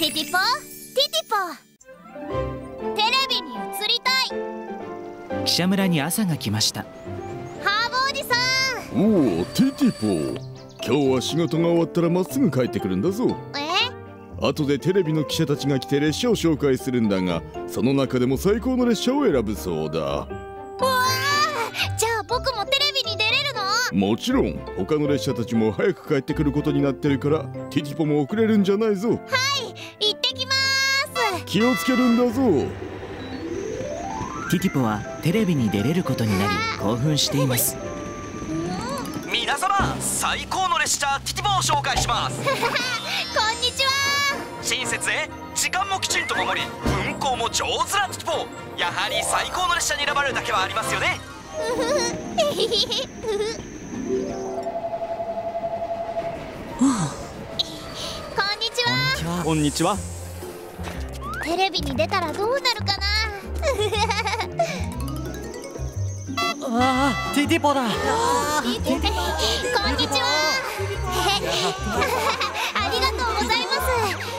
ティティポテレビに映りたい。 記者村に朝が来ました。 ハーブおじさん。 おお、ティティポ、今日は仕事が終わったらまっすぐ帰ってくるんだぞ。後でテレビの記者たちが来て列車を紹介するんだが、その中でも最高の列車を選ぶそうだ。 わあ、じゃあ僕もテレビに出れるの？ もちろん、他の列車たちも早く帰ってくることになってるから、ティティポも遅れるんじゃないぞ。 はい、行ってきます。 気をつけるんだぞ。 ティティポはテレビに出れることになり興奮しています。 皆様、最高の列車ティティポを紹介します。 こんにちは。 親切で時間もきちんと守り、運行も上手なティティポ。やはり最高の列車に選ばれるだけはありますよね。 こんにちは。 こんにちは。 テレビに出たらどうなるかな。 ああ、ティティポだ。 こんにちは。ありがとうございます。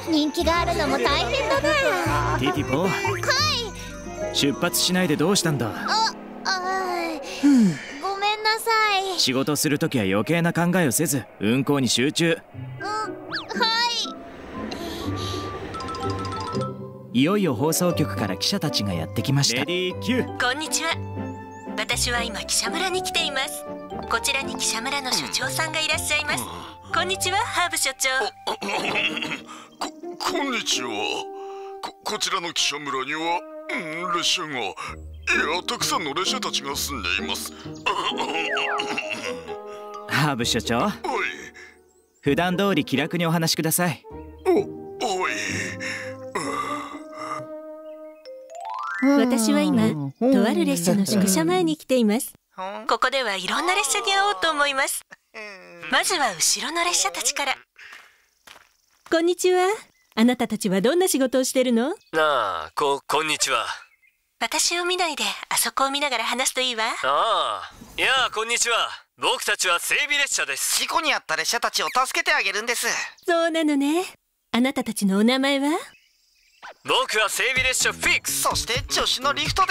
人気があるのも大変だな。 ティティポ、 はい。 出発しないでどうしたんだ。 ごめんなさい。 仕事するときは余計な考えをせず運行に集中。 はい。 いよいよ放送局から記者たちがやってきました。レディーキュー。 こんにちは。私は今記者村に来ています。こちらに記者村の所長さんがいらっしゃいます。こんにちは、ハーブ所長。 こんにちは。こちらの記者村には、列車が、いや、たくさんの列車たちが住んでいます。 ハーブ所長、 はい。 普段通り気楽にお話しください。 はい。 私は今、とある列車の宿舎前に来ています。ここではいろんな列車に会おうと思います。まずは後ろの列車たちから。こんにちは。あなたたちはどんな仕事をしてるの？ ああ、こんにちは。 私を見ないで、あそこを見ながら話すといいわ。 ああ、いやあ、こんにちは。僕たちは整備列車です。 事故に遭った列車たちを助けてあげるんです。 そうなのね。あなたたちのお名前は？ 僕は整備列車フィックス。 そして助手のリフトです。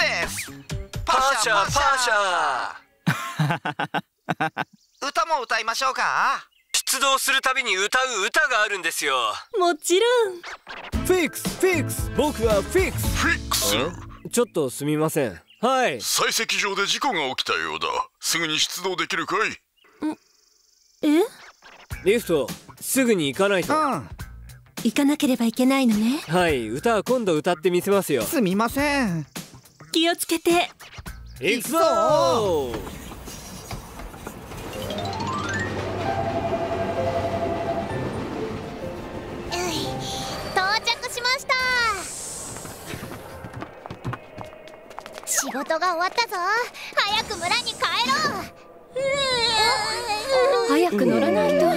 パーシャーパーシャー。歌も歌いましょうか。 出動するたびに歌う歌があるんですよ。 もちろん。 フィックス、僕はフィックス。 フィックス。 ちょっとすみません。はい。 採石場で事故が起きたようだ。すぐに出動できるかい？ リフト、すぐに行かないと。 行かなければいけないのね。 はい、歌は今度歌ってみせますよ。 すみません。 気をつけて。 行くぞー。 到着しました。仕事が終わったぞ。早く村に帰ろう。 早く乗らないと。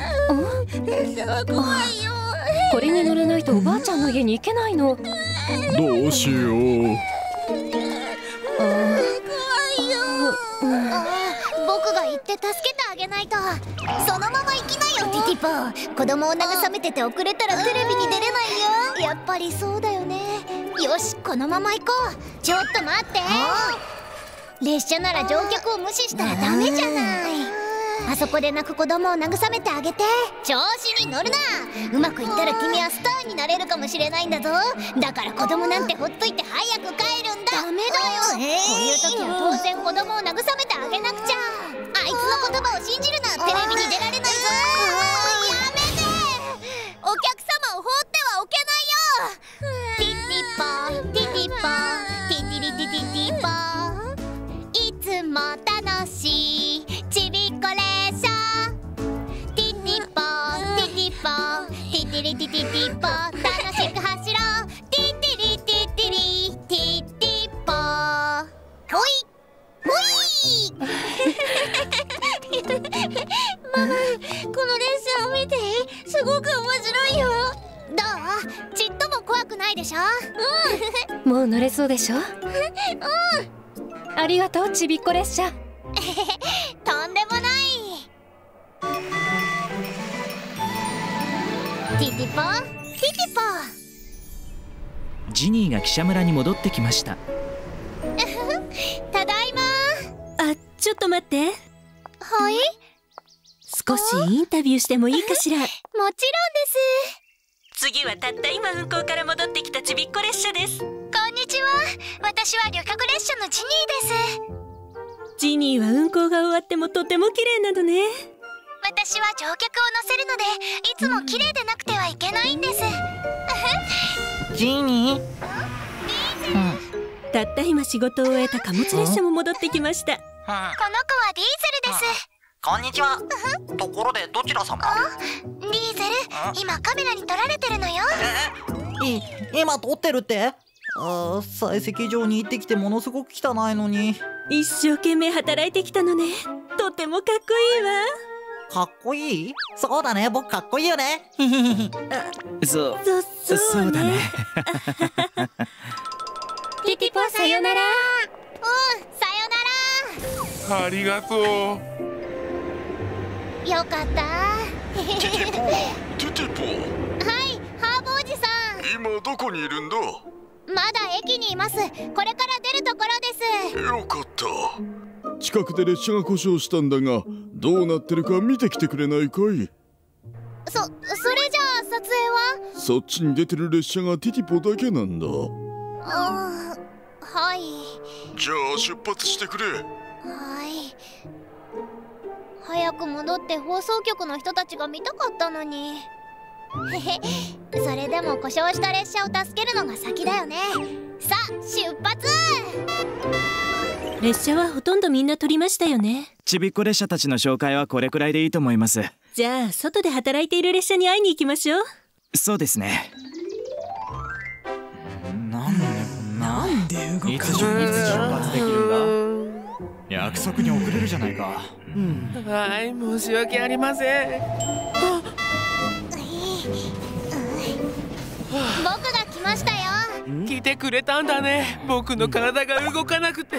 怖いよ。 これに乗らないとおばあちゃんの家に行けないの。 どうしよう。 怖いよ。僕が行って助けてあげないと。そのまま行きなよ、ティティポ。子供を慰めてて遅れたらテレビに出れないよ。やっぱりそうだよね。よし、このまま行こう。ちょっと待って。列車なら乗客を無視したらダメじゃない。あそこで泣く子供を慰めてあげて。調子に乗るな。うまくいったら君はスターになれるかもしれないんだぞ。だから子供なんてほっといて早く帰るんだ。ダメだよ。こういう時は当然子供を慰めてあげなくちゃ。あいつの言葉を信じるな。テレビに出られないぞ。やめて。お客様を放ってはおけないよ。ティティポティティポティティリティティティポ。いつも楽しいちびっこ列車。ティティポティティポティティリティティティポ。楽しく走ろう。ティティリティティリティティポ。ほいほい。ママ、この列車を見て。すごく面白いよ。どう？ちっとも怖くないでしょ？ もう乗れそうでしょ？ありがとう、ちびっこ列車。 とんでもない。ティティポ、 ティティポ。 ジニーが汽車村に戻ってきました。 ただいま。 ちょっと待って。 はい。 少しインタビューしてもいいかしら。もちろんです。 次はたった今運行から戻ってきたちびっこ列車です。 こんにちは。私は旅客列車のジニーです。 ジニーは運行が終わってもとても綺麗なのね。 私は乗客を乗せるのでいつも綺麗でなくてはいけないんです。 ジニー、 たった今仕事を終えた貨物列車も戻ってきました。 この子はディーゼルです。 こんにちは。ところでどちら様？ ディーゼル、今カメラに撮られてるのよ。 今撮ってるって？採石場に行ってきてものすごく汚いのに。 一生懸命働いてきたのね。とてもかっこいいわ。 かっこいい？そうだね、僕かっこいいよね。 そうだね。 ティティポ、さよなら。 さよなら。 ありがとう。 よかった。 ティティポ。 はい、ハーブおじさん。 今どこにいるんだ？ まだ駅にいます。これから出るところです。 よかった。近くで列車が故障したんだが、どうなってるか見てきてくれないかい？ それじゃあ撮影は？ そっちに出てる列車がティティポだけなんだ。 はい。 じゃあ出発してくれ。 はい。早く戻って放送局の人たちが見たかったのに。それでも故障した列車を助けるのが先だよね。さあ出発。 列車はほとんどみんな撮りましたよね。 ちびっこ列車たちの紹介はこれくらいでいいと思います。 じゃあ外で働いている列車に会いに行きましょう。 そうですね。 なんで動かない？いつ出発できるんだ？約束に遅れるじゃないか。 はい、申し訳ありません。 僕が来ましたよ。 来てくれたんだね。僕の体が動かなくて。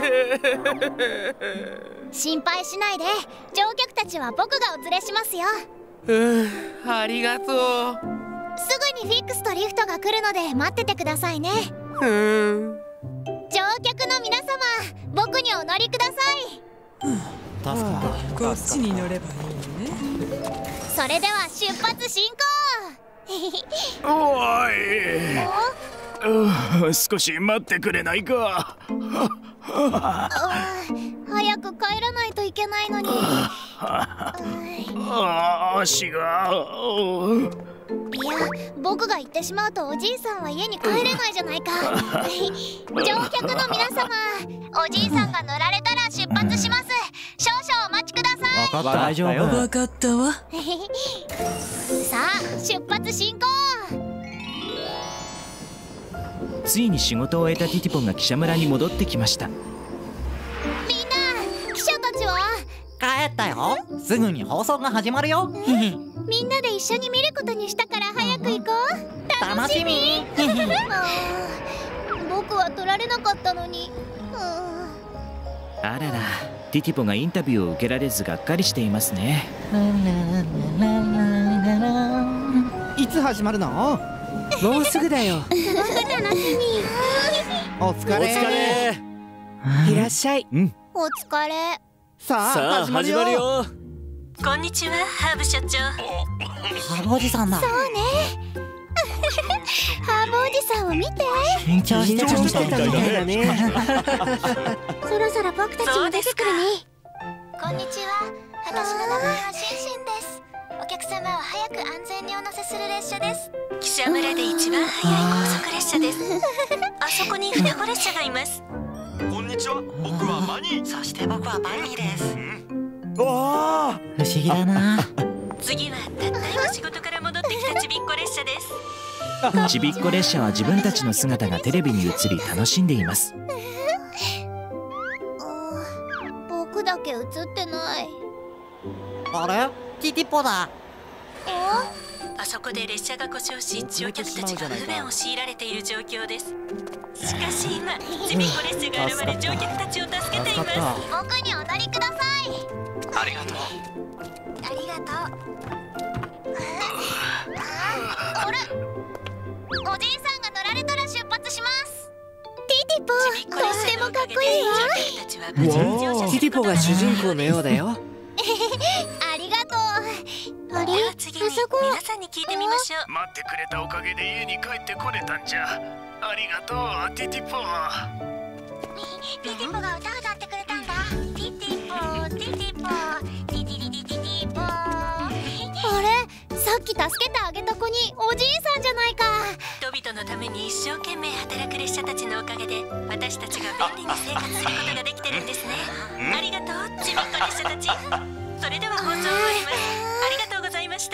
心配しないで。乗客たちは僕がお連れしますよ。 ありがとう。 すぐにフィックスとリフトが来るので待っててくださいね。乗客の皆様、僕にお乗りください。 助かった。 こっちに乗ればいいのね。 それでは出発進行。 おい、少し待ってくれないか。 早く帰らないといけないのに。 足が。 いや、僕が行ってしまうとおじいさんは家に帰れないじゃないか。乗客の皆様、おじいさんが乗られたら出発します。少々お待ちください。 分かった、大丈夫。 分かったわ。 さあ出発進行。 ついに仕事を終えたティティポンが汽車村に戻ってきました。 みんな、記者たちは？ 帰ったよ。すぐに放送が始まるよ。 みんなで一緒に見ることにしたから早く行こう。 楽しみ。 僕は撮られなかったのに。 あらら、ティティポがインタビューを受けられずがっかりしていますね。 いつ始まるの？ もうすぐだよ。 楽しみ。 お疲れ。 いらっしゃい。 お疲れ。 さあ始まるよ。 こんにちは、ハーブ所長。 ハーブおじさんだ。 そうね。ハーブおじさんを見て。 緊張してたみたいだね。 そろそろ僕たちも出てくるね。こんにちは。私の名前はシンシンです。お客様を早く安全にお乗せする列車です。 汽車村で一番速い高速列車です。あそこに双子列車がいます。 こんにちは、僕はマニー。 そして僕はバニーです。不思議だな。 次はたった今仕事から戻ってきたちびっこ列車です。 ちびっこ列車は自分たちの姿がテレビに映り楽しんでいます。 僕だけ映ってない。 あれ？ティティポだ。 あそこで列車が故障し、乗客たちが不便を強いられている状況です。しかし今、ちびっこ列車が現れ乗客たちを助けています。 僕にお乗りください。 ありがとう。 ありがとう。あれ？ かっこいいわ。 ティティポが主人公のようだよ。 ありがとう。あれ、あそこ皆さんに聞いてみましょう。 待ってくれたおかげで家に帰ってこれたんじゃ。ありがとうティティポ。 ティティポが歌歌ってくれたんだ。ティティポティティポティティリリティティポ。あれ、さっき助けてあげた子におじいさんじゃないか。 人々のために一生懸命働く列車たちのおかげで私たちが便利に生活することができてるんですね。ありがとう地元列車たち。それでは放送終わります。ありがとうございました。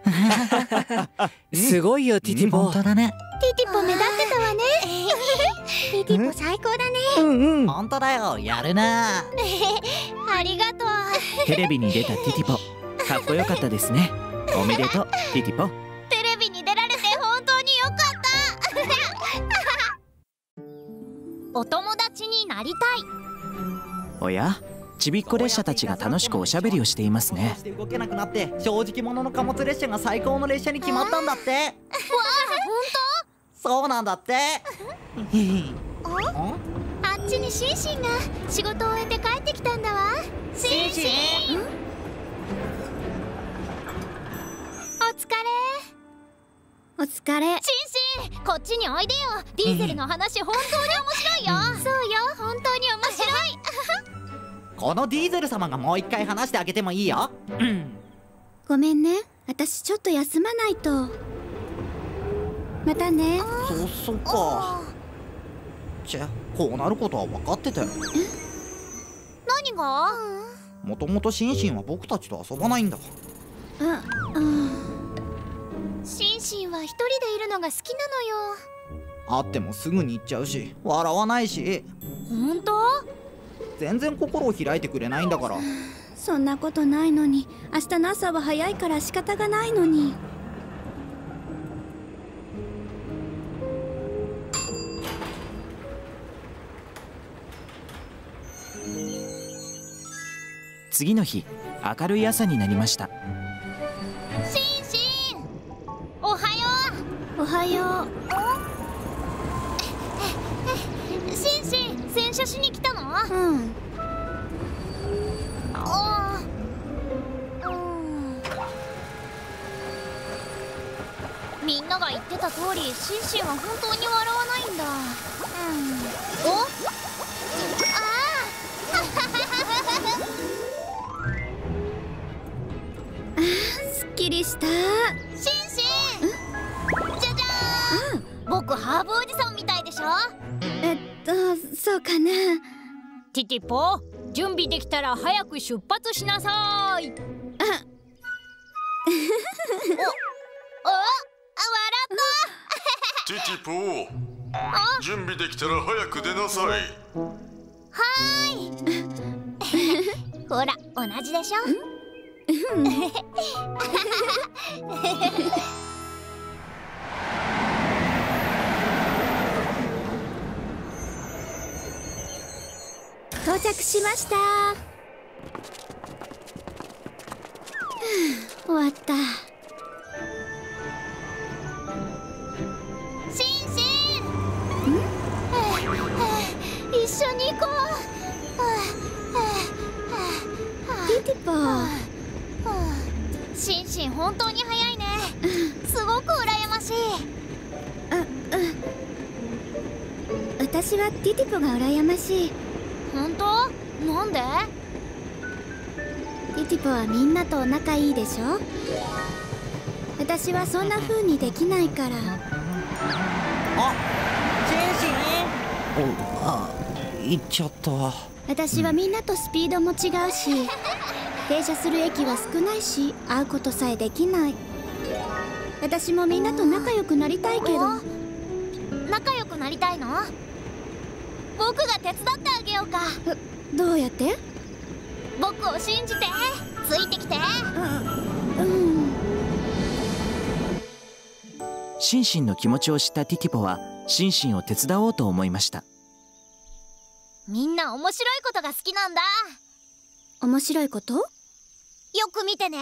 すごいよティティポ。 本当だね。 ティティポ目立ってたわね。ティティポ最高だね。 本当だよ、やるな。 ありがとう。 テレビに出たティティポ、かっこよかったですね。おめでとうティティポ。 テレビに出られて本当によかった。お友達になりたい。 おや、ちびっこ列車たちが楽しくおしゃべりをしていますね。 動けなくなって正直者の貨物列車が最高の列車に決まったんだって。わあ、 本当？そうなんだって。 あっちにシンシンが仕事を終えて帰ってきたんだわ。シンシン、お疲れ。お疲れ。シンシン、こっちにおいでよ。ディーゼルの話本当に面白いよ。そうよ、本当に面白い。 このディーゼル様がもう一回話してあげてもいいよ。 ごめんね、私ちょっと休まないと。またね。 そっか。じゃ、こうなることは分かってたよ。 何が？ もともとシンシンは僕たちと遊ばないんだ。 シンシンは一人でいるのが好きなのよ。 会ってもすぐに行っちゃうし、笑わないし。 本当？ 全然心を開いてくれないんだから。 そんなことないのに。明日の朝は早いから仕方がないのに。 次の日、明るい朝になりました。 シンシン、おはよう。おはよう。シンシン、洗車しに来たの？みんなが言ってた通り、シンシンは本当に笑わないんだ。すっきりした。シンシン、じゃじゃーん。僕ハーブおじさんみたいでしょ。そうかな。 ティティポ、準備できたら早く出発しなさい。 笑ったティティポ、準備できたら早く出なさい。 はーい。ほら、同じでしょ。到着しました。終わった。シンシン、一緒に行こう。ティティポ、シンシン本当に早いね。すごく羨ましい。私はティティポが羨ましい。本当？なんで？ティティポはみんなと仲いいでしょ。私はそんな風にできないから。 シンシン、行っちゃった。 私はみんなとスピードも違うし、停車する駅は少ないし、会うことさえできない。私もみんなと仲良くなりたいけど。仲良くなりたいの？僕が手伝ってあげようか。どうやって？僕を信じて、ついてきて。 シンシンの気持ちを知ったティティポはシンシンを手伝おうと思いました。 みんな面白いことが好きなんだ。面白いこと？よく見てね。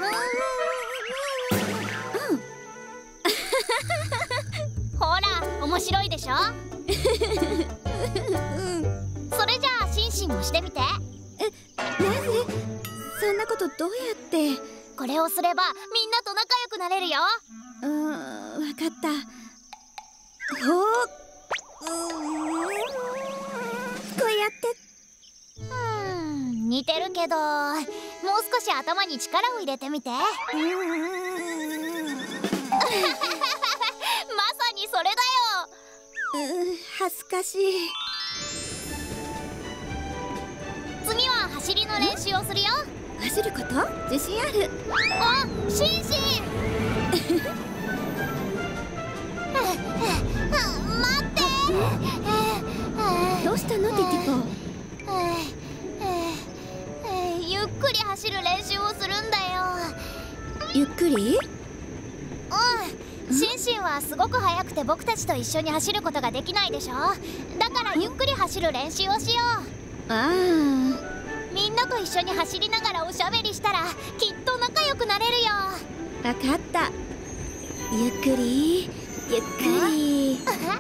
ほら、面面白いでしょそれじゃあシンシンもしてみて。 なぜ？そんなことどうやって？ これをすればみんなと仲良くなれるよ。 わかった。ほう、こうやって。 似てるけど、もう少し頭に力を入れてみて。まさにそれだよ。 恥ずかしい。 次は走りの練習をするよ。 走ること？自信ある。 あ、シンシン待って。 どうしたのティティポ？ ゆっくり走る練習をするんだよ。 ゆっくり？ シンシンはすごく速くて僕たちと一緒に走ることができないでしょ。だからゆっくり走る練習をしよう。みんなと一緒に走りながらおしゃべりしたらきっと仲良くなれるよ。 わかった。ゆっくりゆっくり。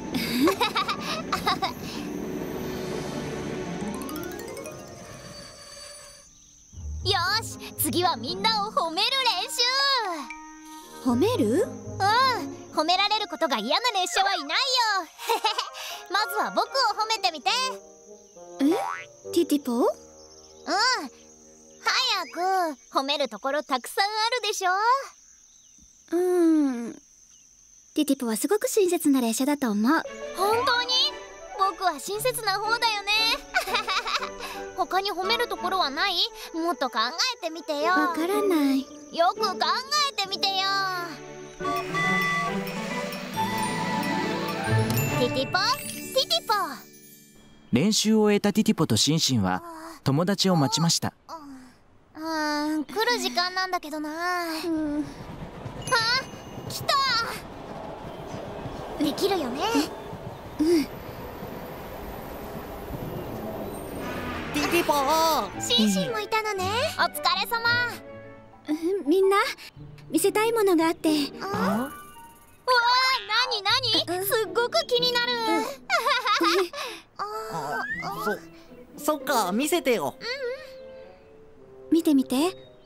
よし、次はみんなを褒める練習。 褒める？ 褒められることが嫌な列車はいないよ。まずは僕を褒めてみて。 ティティポ？ 早く。褒めるところたくさんあるでしょ。 ティティポはすごく親切な列車だと思う。 本当に？僕は親切な方だよね。他に褒めるところはない？もっと考えてみてよ。 わからない。 よく考えてみてよ。ティティポ、ティティポ。 練習を終えたティティポとシンシンは友達を待ちました。 来る時間なんだけどな。来た。できるよね。 ティティポー。 シンシンもいたのね。お疲れ様。 みんな見せたいものがあって。 うわあ、なにすっごく気になる。 そっか、見せてよ。 見てみて。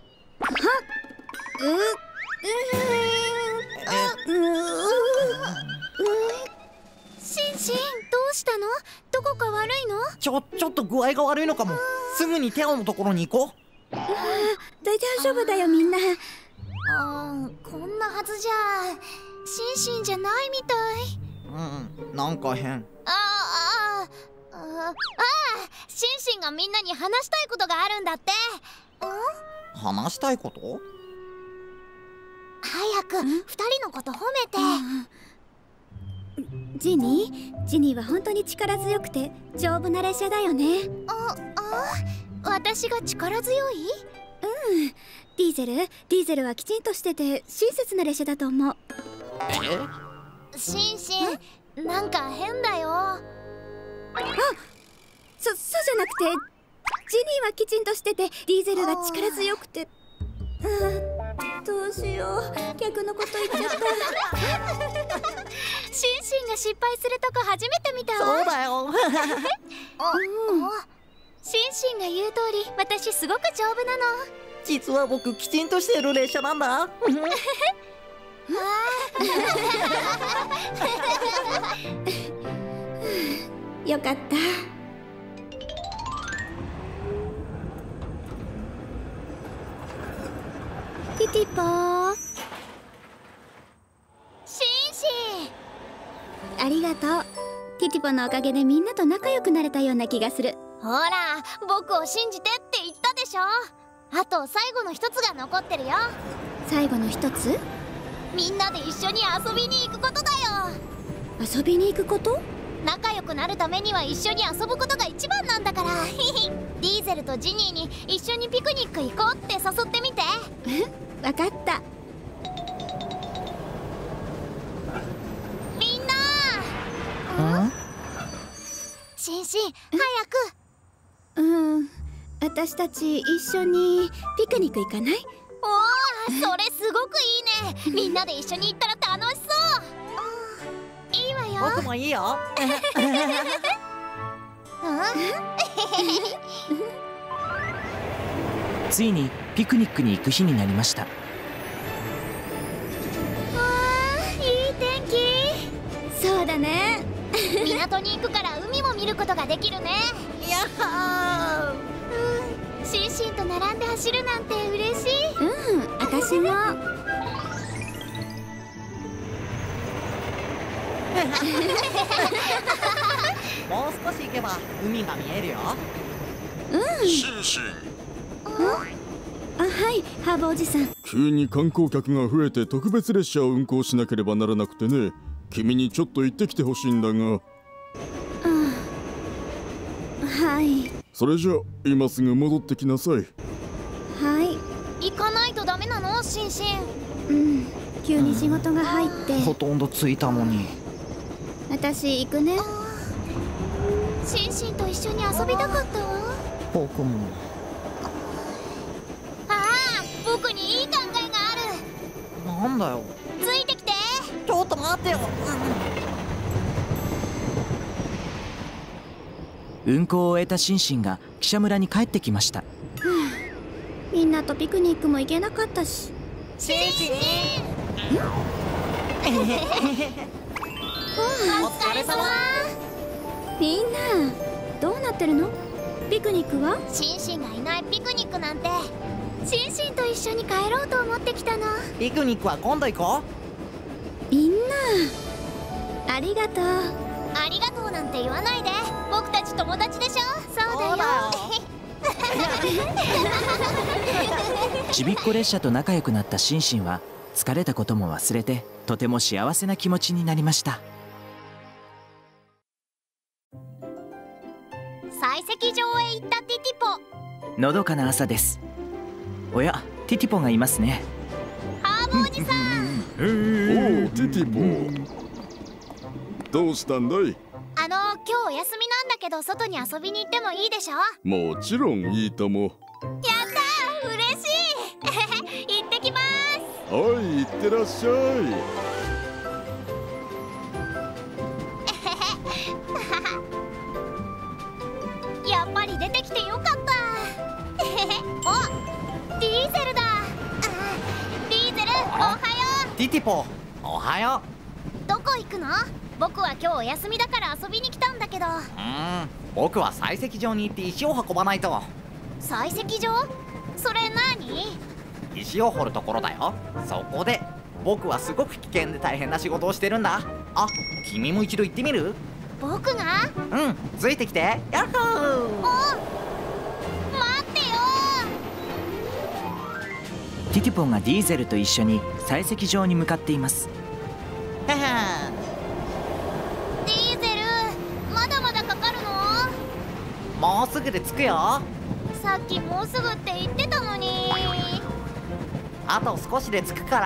シンシン、どうしたの？どこか悪いの？ ちょっと具合が悪いのかも。すぐにテオのところに行こう。 大丈夫だよ、みんな。 こんなはずじゃシンシンじゃないみたい。 なんか変。 シンシンがみんなに話したいことがあるんだって。 話したいこと？ 早く2人のこと褒めて。 ジニーは本当に力強くて丈夫な列車だよね。 私が力強い？ ディーゼルはきちんとしてて親切な列車だと思う。 シンシン、なんか変だよ。 そうじゃなくて、ジニーはきちんとしててディーゼルが力強くて。どうしよう、逆のこと言っちゃった。 シンシンが失敗するとこ初めて見たわ。 そうだよ。 シンシンが言う通り、私すごく丈夫なの。 実は僕きちんとしてる列車なんだ。 よかった。ティティポー。 シンシン、 ありがとう。ティティポのおかげでみんなと仲良くなれたような気がする。 ほら、僕を信じてって言ったでしょ。あと最後の一つが残ってるよ。 最後の一つ？ みんなで一緒に遊びに行くことだよ。 遊びに行くこと？ 仲良くなるためには一緒に遊ぶことが一番なんだから。ディーゼルとジニーに一緒にピクニック行こうって誘ってみて。 わかった。 みんな。シンシン、早く。 私たち一緒にピクニック行かない？ おー、それすごくいいね。みんなで一緒に行ったら楽しそう。いいわよ。 よ。 僕もいいよ。 ついにピクニックに行く日になりました。 わあ、いい天気。 そうだね。 港に行くから海も見ることができるね。 やっはー。シンシンと並んで走るなんて嬉しい。 私も。 もう少し行けば海が見えるよ。 シンシン。 あ、はい、ハーブおじさん。 急に観光客が増えて特別列車を運行しなければならなくてね。君にちょっと行ってきてほしいんだが。 はい。 それじゃ今すぐ戻ってきなさい。 はい。 行かないとダメなの、シンシン。 急に仕事が入って。 ほとんど着いたのに。 私行くね。 シンシンと一緒に遊びたかったわ。 僕も。 僕にいい考えがある。 なんだよ。 ついてきて。 ちょっと待ってよ。 運行を終えたシンシンが記者村に帰ってきました。 みんなとピクニックも行けなかったし。 シンシン。 お疲れ様。 みんなどうなってるの？ピクニックは？ シンシンがいないピクニックなんて。シンシンと一緒に帰ろうと思ってきたの。 ピクニックは今度行こう。みんなありがとう。 ありがとうなんて言わないで。僕たち友達でしょ。そうだよ。 ちびっこ列車と仲良くなったシンシンは疲れたことも忘れてとても幸せな気持ちになりました。 採石場へ行ったティティポ。 のどかな朝です。おや、ティティポがいますね。 ハーブおじさん。 おお、ティティポ。どうしたんだい？ 今日お休みなんだけど外に遊びに行ってもいいでしょ？ もちろんいいとも。 やったー、嬉しい。行ってきます。 はい、行ってらっしゃい。やっぱり出てきてよかった。お、ディーゼルだ。ディーゼル、おはよう。 ティティポ、おはよう。どこ行くの？僕は今日お休みだから遊びに来たんだけど。 僕は採石場に行って石を運ばないと。 採石場？それ何？ 石を掘るところだよ。そこで僕はすごく危険で大変な仕事をしてるんだ。あ、君も一度行ってみる？ 僕が？ ついてきて。やっほー。 待ってよー。ティティポがディーゼルと一緒に採石場に向かっています。 ディーゼル、まだまだかかるの？ もうすぐで着くよ。 さっきもうすぐって言ってたのに。 あと少しで着くから。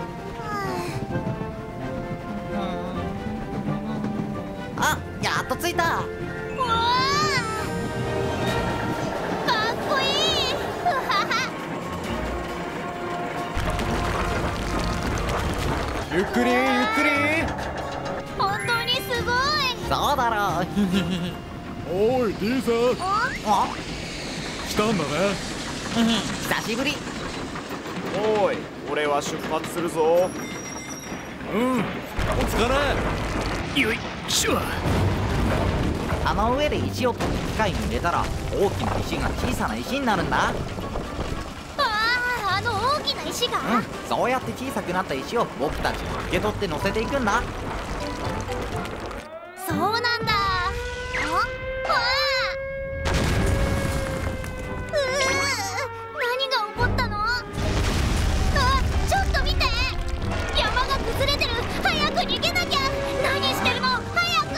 あ、やっと着いた。 うわー、かっこいい。 ゆっくりゆっくり。 本当にすごい。 そうだろう。 おい、ディーザー。 あ、 来たんだね。 久しぶり。 おい、俺は出発するぞ。お疲れ。よいしょ。 あの上で石を取って機械に入れたら大きな石が小さな石になるんだ。 あの大きな石が？ そうやって小さくなった石を僕たちが受け取って乗せていくんだ。 そうなんだ。何が起こったの？ちょっと見て、山が崩れてる。早く逃げなきゃ。何してるの？早く。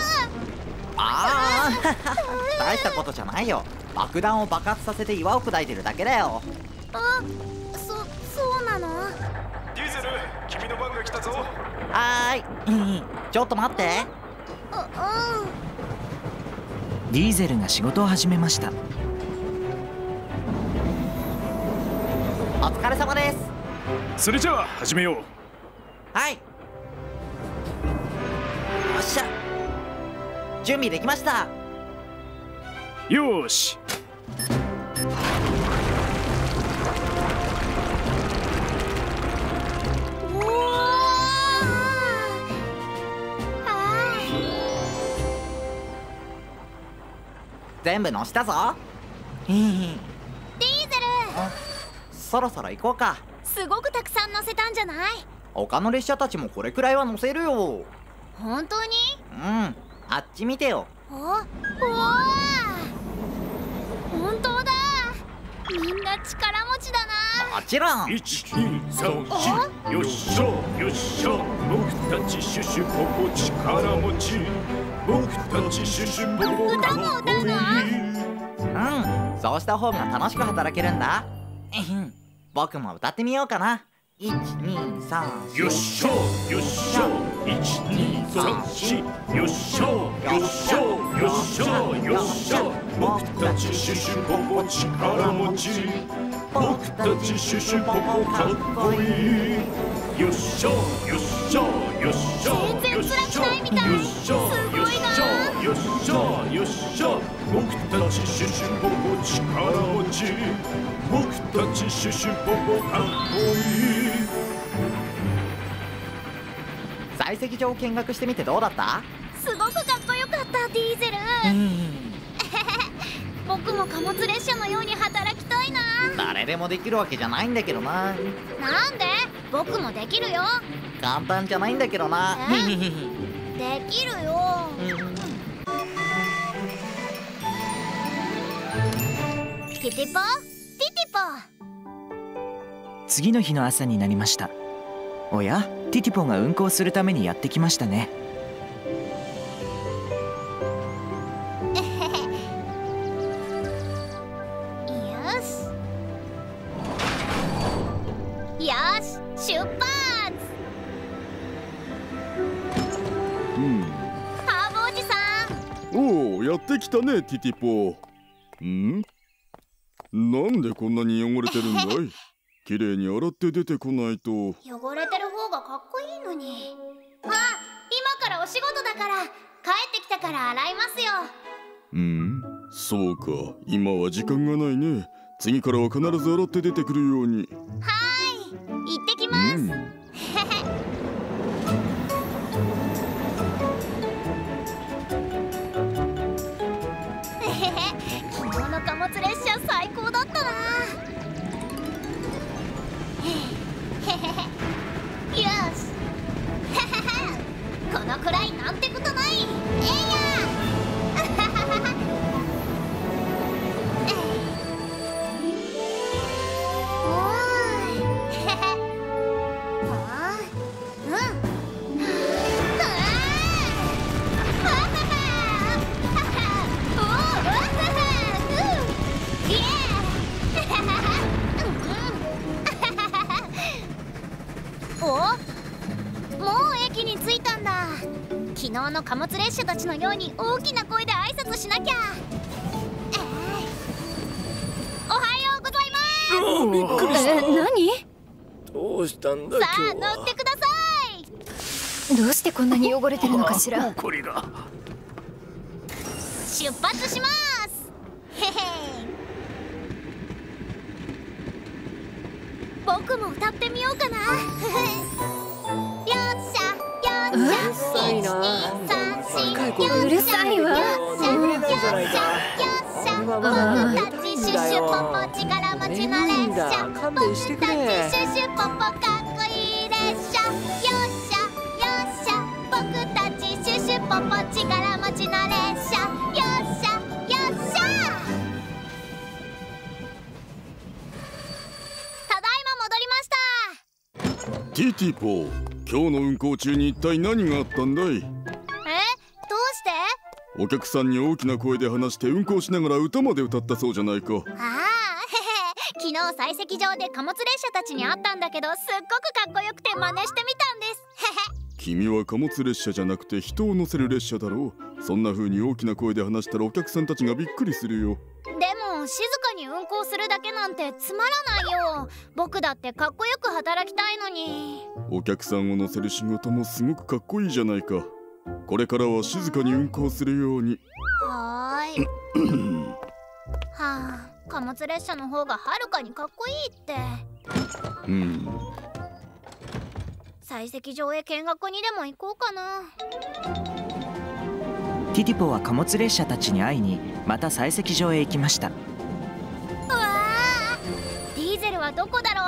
ああ大したことじゃないよ。爆弾を爆発させて岩を砕いてるだけだよ。 そうなの？ ディーゼル、君の番が来たぞ。 はーい。ちょっと待って。 ディーゼルが仕事を始めました。 お疲れ様です。 それじゃあ始めよう。 はい。 っしゃ、準備できました。 よーし。 全部乗したぞ。 ディーゼル、 そろそろ行こうか。 すごくたくさん乗せたんじゃない？ 他の列車たちもこれくらいは乗せるよ。 本当に？ うん、あっち見てよ。 お、うわー、本当だ。みんな力持ちだな。 もちろん。 1、2、3、4、よっしゃよっしゃ、僕たちシュシュポポ力持ち、僕たちシュシュポポかっこいい。 うん、そうした方が楽しく働けるんだ。僕も歌ってみようかな。1、2、3、 よっしゃよっしゃ、1、2、3、4、よっしゃよっしゃよっしゃよっしゃ、僕たちシュシュポポ力持ち、僕たちシュシュポポかっこいい。よっしゃよっしゃよっしゃよっしゃよっしゃよっしゃよっしゃよっしゃ、僕たちシュシュポポ力持ち、僕たちシュシュポポかっこいい。 採石場を見学してみてどうだった？ すごくかっこよかった、ディーゼル。僕も貨物列車のように働きたいな。 誰でもできるわけじゃないんだけどな。 なんで？僕もできるよ。 簡単じゃないんだけどな。 できるよ。ティティポ、ティティポ。 次の日の朝になりました。おや、ティティポが運行するためにやってきましたね。 よし、出発。ハーブおじさん。 おお、やってきたね、ティティポ。なんでこんなに汚れてるんだい？きれいに洗って出てこないと。 汚れてる方がかっこいいのに。あ、今からお仕事だから、帰ってきたから洗いますよ。 そうか、今は時間がないね。次からは必ず洗って出てくるように。 はーい、行ってきます。昨日の貨物列車最高だったな。よしこのくらいなんてことない。えいや昨日の貨物列車たちのように大きな声で挨拶しなきゃ。おはようございます。 びっくりした。 何？ どうしたんださあ今日は。 乗ってください。 どうしてこんなに汚れてるのかしら。 これが出発します。へへ。僕も歌ってみようかな。よっしゃよっしゃ、1、2、3、4、 うるさいわ。 よっしゃよっしゃよっしゃ、僕たちシュシュポポ力持ちの列車、僕たちシュシュポポかっこいい列車、よっしゃよっしゃ、僕たちシュシュポポ力持ちの列車、よっしゃよっしゃ。ただいま戻りました。 ティティポ、今日の運行中に一体何があったんだい？ どうして？ お客さんに大きな声で話して運行しながら歌まで歌ったそうじゃないか。 ああ、昨日採石場で貨物列車たちに会ったんだけど、すっごくかっこよくて真似してみたんです。 君は貨物列車じゃなくて人を乗せる列車だろう。そんな風に大きな声で話したらお客さんたちがびっくりするよ。 でも静かに運行するだけなんてつまらないよ。僕だってかっこよく働きたいのに。 お客さんを乗せる仕事もすごくかっこいいじゃないか。 これからは静かに運行するように。 はーい。はあ、貨物列車の方がはるかにかっこいいって。採石場へ見学にでも行こうかな。 ティティポは貨物列車たちに会いにまた採石場へ行きました。 うわあ、ディーゼルはどこだろう。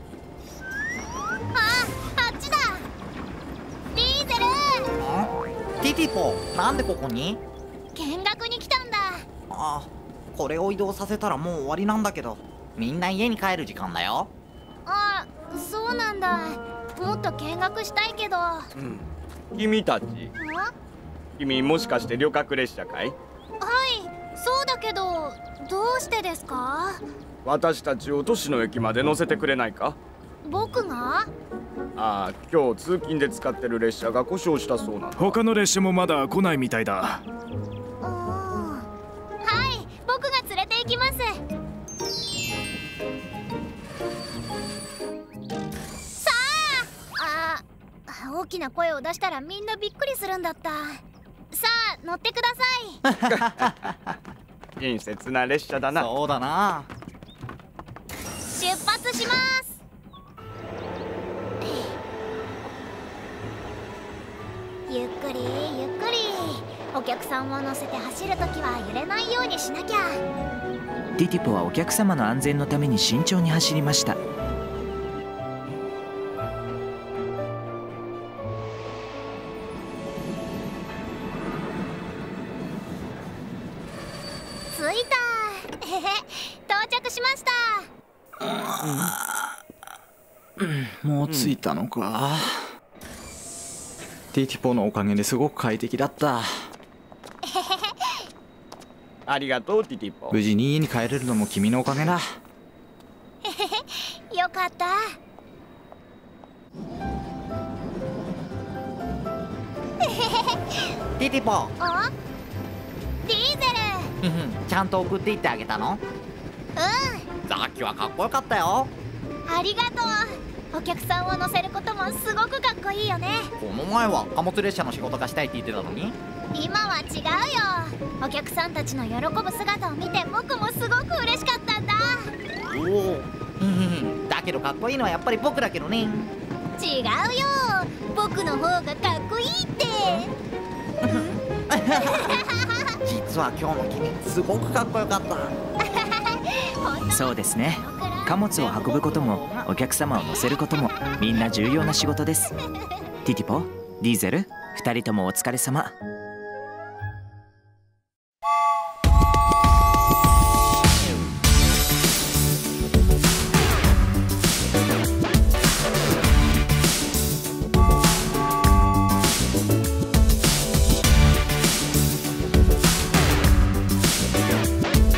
あっちだ。ディーゼル。 ティティポ、なんでここに？ 見学に来たんだ。 あ、これを移動させたらもう終わりなんだけど、みんな家に帰る時間だよ。 あ、そうなんだ。もっと見学したいけど。 君たち、君もしかして旅客列車かい？ はい、そうだけど、どうしてですか？ 私たちを都市の駅まで乗せてくれないか？ 僕が？ ああ、今日通勤で使ってる列車が故障したそうなんだ。 他の列車もまだ来ないみたいだ。 はい、僕が連れて行きます。さあ、大きな声を出したらみんなびっくりするんだった。さあ、乗ってください。親切な列車だな。 そうだな。 出発します。ゆっくりゆっくり。お客さんを乗せて走るときは揺れないようにしなきゃ。 ティティポはお客様の安全のために慎重に走りました。 着いた。到着しました。 もう着いたのか。ティティポのおかげですごく快適だった。 ありがとうティティポ。 無事に家に帰れるのも君のおかげだ。 よかった。 ティティポ。 あ？ディーゼル。 ちゃんと送っていってあげたの？さっきはかっこよかったよ。 ありがとう。お客さんを乗せることもすごくかっこいいよね。 この前は貨物列車の仕事がしたいって言ってたのに。 今は違うよ。お客さんたちの喜ぶ姿を見て僕もすごく嬉しかったんだ。 おお。だけどかっこいいのはやっぱり僕だけどね。 違うよ、僕の方がかっこいいって。 実は今日の君すごくかっこよかった。 そうですね。貨物を運ぶこともお客様を乗せることもみんな重要な仕事です。ティティポ、ディーゼル、2人ともお疲れ様。